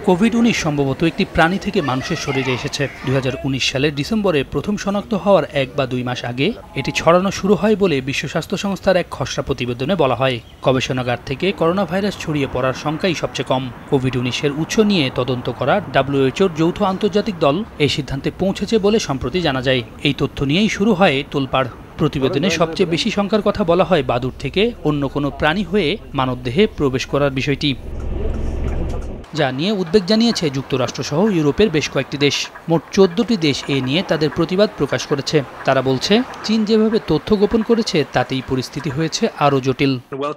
COVID-19 সম্ভবত একটি প্রাণী থেকে মানুষের শরীরে এসেছে। 2019 সালের ডিসেম্বরে প্রথম শনাক্ত হওয়ার 1 বা 2 মাস আগে এটি ছড়ানো শুরু হয় বলে বিশ্ব স্বাস্থ্য সংস্থার এক খসড়া প্রতিবেদনে বলা হয়। গবেষণাগার থেকে করোনা ভাইরাস ছড়িয়ে পড়ার সংখ্যাই সবচেয়ে কম। কোভিড-19 উৎস নিয়ে তদন্ত করা WHOর যৌথ আন্তর্জাতিক দল এই সিদ্ধান্তে পৌঁছেছে বলে সম্প্রতি জানা যায়। এই তথ্য নিয়েই শুরু হয় তোলপাড়। প্রতিবেদনে সবচেয়ে বেশি সংখ্যার কথা বলা হয় বাদুড় থেকে অন্য কোনো প্রাণী হয়ে মানবদেহে প্রবেশ করার বিষয়টি, যা নিয়ে উদ্বেগ জানিয়েছে যুক্তরাষ্ট্রসহ ইউরোপের বেশ কয়েকটি দেশ। মোট 14টি দেশ এ নিয়ে তাদের প্রতিবাদ প্রকাশ করেছে। তারা বলছে, চীন যেভাবে তথ্য গোপন করেছে তাতেই পরিস্থিতি হয়েছে আরও জটিল।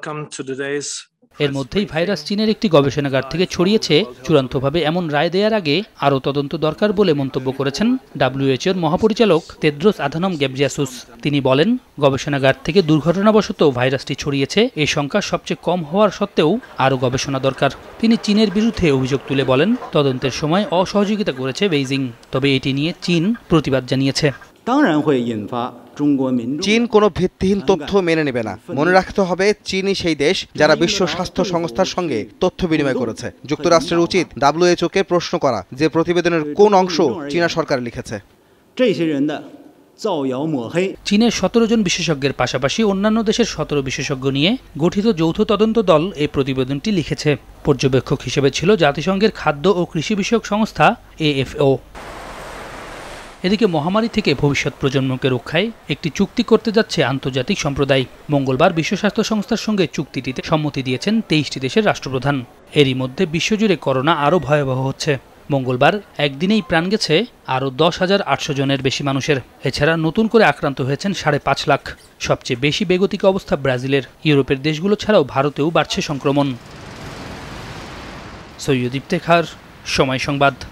এর মধ্যেই ভাইরাস চীনের একটি গবেষণাগার থেকে ছড়িয়েছে। চূড়ান্তভাবে এমন রায় দেওয়ার আগে আরও তদন্ত দরকার বলে মন্তব্য করেছেন WHOর মহাপরিচালক তেদ্রোস আধানম গেব্রিয়াসুস। তিনি বলেন, গবেষণাগার থেকে দুর্ঘটনাবশত ভাইরাসটি ছড়িয়েছে এই সংখ্যা সবচেয়ে কম হওয়ার সত্ত্বেও আরও গবেষণা দরকার। তিনি চীনের বিরুদ্ধে অভিযোগ তুলে বলেন, তদন্তের সময় অসহযোগিতা করেছে বেইজিং। তবে এটি নিয়ে চীন প্রতিবাদ জানিয়েছে। চীন কোনো ভিত্তিহীন তথ্য মেনে নেবে না। মনে রাখতে হবে, চীনই সেই দেশ যারা বিশ্ব স্বাস্থ্য সংস্থার সঙ্গে তথ্য বিনিময় করেছে। যুক্তরাষ্ট্রের উচিত WHOকে প্রশ্ন করা যে প্রতিবেদনের কোন অংশ চীনা সরকার লিখেছে। চীনের 17 জন বিশেষজ্ঞের পাশাপাশি অন্যান্য দেশের 17 বিশেষজ্ঞ নিয়ে গঠিত যৌথ তদন্ত দল এই প্রতিবেদনটি লিখেছে। পর্যবেক্ষক হিসেবে ছিল জাতিসংঘের খাদ্য ও কৃষি বিষয়ক সংস্থা AFO। এদিকে মহামারী থেকে ভবিষ্যৎ প্রজন্মকে রক্ষায় একটি চুক্তি করতে যাচ্ছে আন্তর্জাতিক সম্প্রদায়। মঙ্গলবার বিশ্ব স্বাস্থ্য সংস্থার সঙ্গে চুক্তিটিতে সম্মতি দিয়েছেন 23টি দেশের রাষ্ট্রপ্রধান। এরই মধ্যে বিশ্বজুড়ে করোনা আরও ভয়াবহ হচ্ছে। মঙ্গলবার একদিনেই প্রাণ গেছে আরও 10,800 জনের বেশি মানুষের। এছাড়া নতুন করে আক্রান্ত হয়েছেন 5.5 লাখ। সবচেয়ে বেশি বেগতিক অবস্থা ব্রাজিলের। ইউরোপের দেশগুলো ছাড়াও ভারতেও বাড়ছে সংক্রমণ। সৈয়দ ইফতেখার, সময় সংবাদ।